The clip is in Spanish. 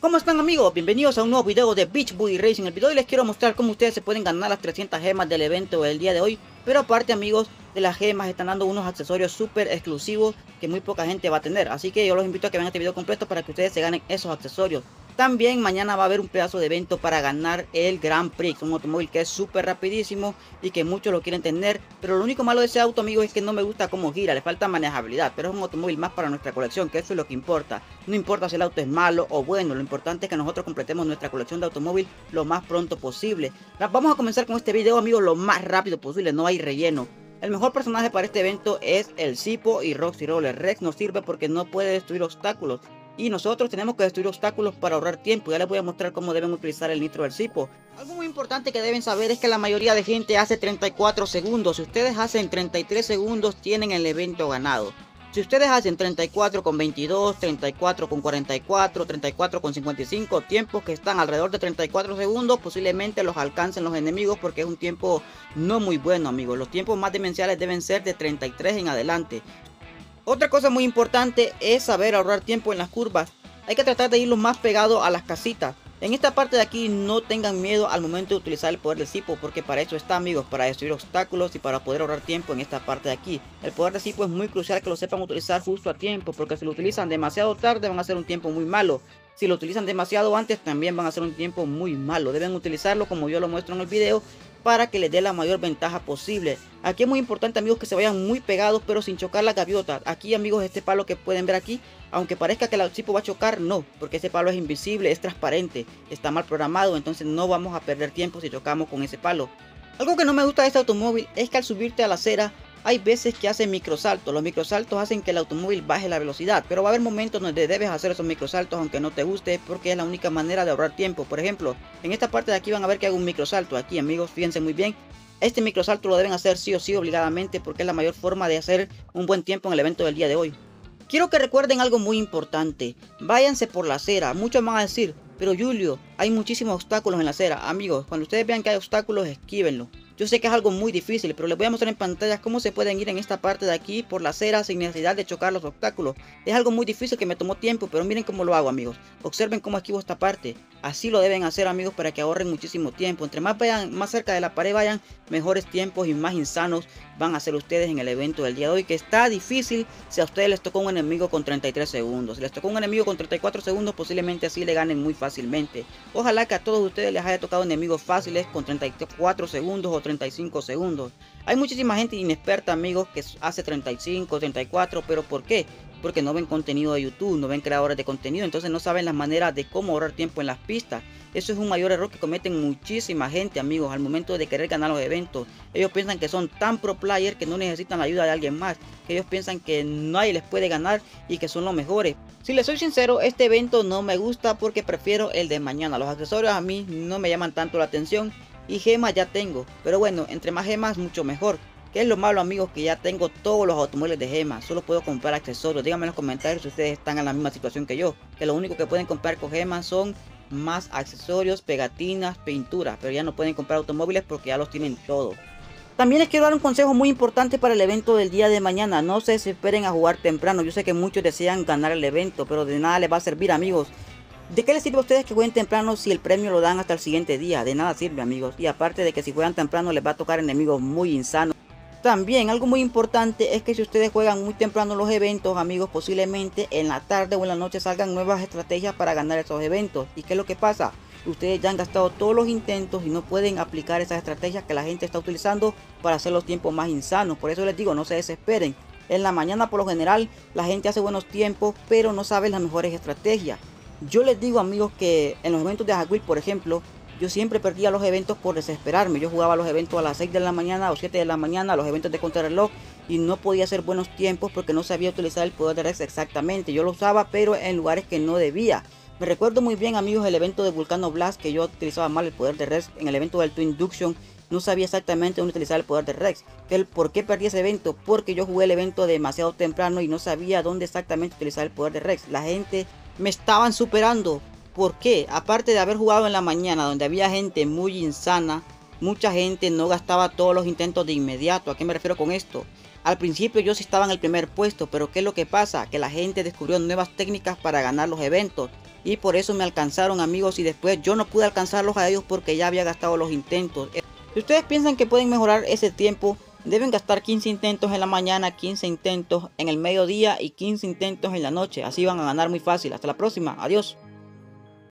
¿Cómo están amigos? Bienvenidos a un nuevo video de Beach Booty Racing. En el video de hoy les quiero mostrar cómo ustedes se pueden ganar las 300 gemas del evento del día de hoy. Pero aparte amigos, de las gemas están dando unos accesorios súper exclusivos que muy poca gente va a tener. Así que yo los invito a que vean este video completo para que ustedes se ganen esos accesorios. También mañana va a haber un pedazo de evento para ganar el Grand Prix, un automóvil que es súper rapidísimo y que muchos lo quieren tener. Pero lo único malo de ese auto amigos es que no me gusta cómo gira, le falta manejabilidad. Pero es un automóvil más para nuestra colección, que eso es lo que importa. No importa si el auto es malo o bueno, lo importante es que nosotros completemos nuestra colección de automóvil lo más pronto posible. Vamos a comenzar con este video amigos lo más rápido posible, no hay relleno. El mejor personaje para este evento es el Zipo y Roxy Roller. Rex nos sirve porque no puede destruir obstáculos. Y nosotros tenemos que destruir obstáculos para ahorrar tiempo. Ya les voy a mostrar cómo deben utilizar el nitro del Zipo. Algo muy importante que deben saber es que la mayoría de gente hace 34 segundos. Si ustedes hacen 33 segundos tienen el evento ganado. Si ustedes hacen 34 con 22, 34 con 44, 34 con 55, tiempos que están alrededor de 34 segundos, posiblemente los alcancen los enemigos porque es un tiempo no muy bueno amigos. Los tiempos más demenciales deben ser de 33 en adelante. Otra cosa muy importante es saber ahorrar tiempo en las curvas. Hay que tratar de ir lo más pegado a las casitas. En esta parte de aquí no tengan miedo al momento de utilizar el poder del Zipo, porque para eso está amigos, para destruir obstáculos y para poder ahorrar tiempo en esta parte de aquí. El poder del Zipo es muy crucial que lo sepan utilizar justo a tiempo, porque si lo utilizan demasiado tarde van a hacer un tiempo muy malo. Si lo utilizan demasiado antes también van a hacer un tiempo muy malo. Deben utilizarlo como yo lo muestro en el video, para que les dé la mayor ventaja posible. Aquí es muy importante amigos que se vayan muy pegados pero sin chocar la gaviota. Aquí amigos este palo que pueden ver aquí, aunque parezca que el Zipo va a chocar, no, porque ese palo es invisible, es transparente, está mal programado, entonces no vamos a perder tiempo si chocamos con ese palo. Algo que no me gusta de este automóvil es que al subirte a la acera hay veces que hace microsaltos. Los microsaltos hacen que el automóvil baje la velocidad, pero va a haber momentos donde debes hacer esos microsaltos aunque no te guste, porque es la única manera de ahorrar tiempo. Por ejemplo, en esta parte de aquí van a ver que hago un microsalto. Aquí amigos, fíjense muy bien, este microsalto lo deben hacer sí o sí obligadamente porque es la mayor forma de hacer un buen tiempo en el evento del día de hoy. Quiero que recuerden algo muy importante, váyanse por la acera. Muchos van a decir, pero Julio, hay muchísimos obstáculos en la acera. Amigos, cuando ustedes vean que hay obstáculos, esquívenlo. Yo sé que es algo muy difícil, pero les voy a mostrar en pantalla cómo se pueden ir en esta parte de aquí por la acera sin necesidad de chocar los obstáculos. Es algo muy difícil que me tomó tiempo, pero miren cómo lo hago amigos. Observen cómo esquivo esta parte. Así lo deben hacer amigos para que ahorren muchísimo tiempo. Entre más vayan, más cerca de la pared vayan, mejores tiempos y más insanos van a ser ustedes en el evento del día de hoy, que está difícil si a ustedes les tocó un enemigo con 33 segundos. Si les tocó un enemigo con 34 segundos, posiblemente así le ganen muy fácilmente. Ojalá que a todos ustedes les haya tocado enemigos fáciles con 34 segundos o 35 segundos. Hay muchísima gente inexperta amigos que hace 35, 34, pero ¿por qué? Porque no ven contenido de YouTube, no ven creadores de contenido, entonces no saben las maneras de cómo ahorrar tiempo en las pistas. Eso es un mayor error que cometen muchísima gente amigos al momento de querer ganar los eventos. Ellos piensan que son tan pro player que no necesitan la ayuda de alguien más, que ellos piensan que nadie les puede ganar y que son los mejores. Si les soy sincero, este evento no me gusta porque prefiero el de mañana. Los accesorios a mí no me llaman tanto la atención y gemas ya tengo, pero bueno, entre más gemas mucho mejor. ¿Qué es lo malo amigos? Que ya tengo todos los automóviles de gemas, solo puedo comprar accesorios. Díganme en los comentarios si ustedes están en la misma situación que yo, que lo único que pueden comprar con gemas son más accesorios, pegatinas, pinturas, pero ya no pueden comprar automóviles porque ya los tienen todos. También les quiero dar un consejo muy importante para el evento del día de mañana. No se desesperen a jugar temprano. Yo sé que muchos desean ganar el evento, pero de nada les va a servir amigos. ¿De qué les sirve a ustedes que jueguen temprano si el premio lo dan hasta el siguiente día? De nada sirve amigos. Y aparte de que si juegan temprano les va a tocar enemigos muy insanos. También algo muy importante es que si ustedes juegan muy temprano los eventos amigos, posiblemente en la tarde o en la noche salgan nuevas estrategias para ganar esos eventos. ¿Y qué es lo que pasa? Ustedes ya han gastado todos los intentos y no pueden aplicar esas estrategias que la gente está utilizando para hacer los tiempos más insanos. Por eso les digo, no se desesperen. En la mañana por lo general la gente hace buenos tiempos, pero no sabe las mejores estrategias. Yo les digo amigos que en los eventos de Hot Wheels por ejemplo, yo siempre perdía los eventos por desesperarme. Yo jugaba los eventos a las 6 de la mañana o 7 de la mañana, los eventos de contrarreloj, y no podía hacer buenos tiempos porque no sabía utilizar el poder de Rex exactamente. Yo lo usaba pero en lugares que no debía. Me recuerdo muy bien amigos el evento de Vulcano Blast, que yo utilizaba mal el poder de Rex. En el evento del Twin Induction no sabía exactamente dónde utilizar el poder de Rex. ¿Por qué perdí ese evento? Porque yo jugué el evento demasiado temprano y no sabía dónde exactamente utilizar el poder de Rex. La gente me estaban superando. ¿Por qué? Aparte de haber jugado en la mañana donde había gente muy insana, mucha gente no gastaba todos los intentos de inmediato. ¿A qué me refiero con esto? Al principio yo sí estaba en el primer puesto, pero ¿qué es lo que pasa? Que la gente descubrió nuevas técnicas para ganar los eventos. y por eso me alcanzaron, amigos, y después yo no pude alcanzarlos a ellos porque ya había gastado los intentos. Si ustedes piensan que pueden mejorar ese tiempo, deben gastar 15 intentos en la mañana, 15 intentos en el mediodía y 15 intentos en la noche. Así van a ganar muy fácil. Hasta la próxima. Adiós.